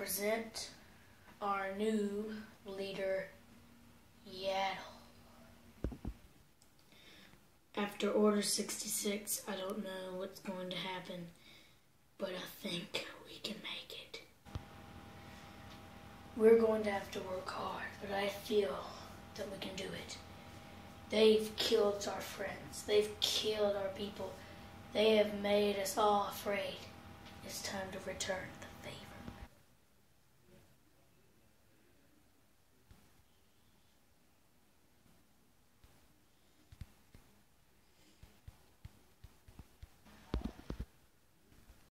present our new leader, Yaddle. After Order 66, I don't know what's going to happen, but I think we can make it. We're going to have to work hard, but I feel that we can do it. They've killed our friends. They've killed our people. They have made us all afraid. It's time to return.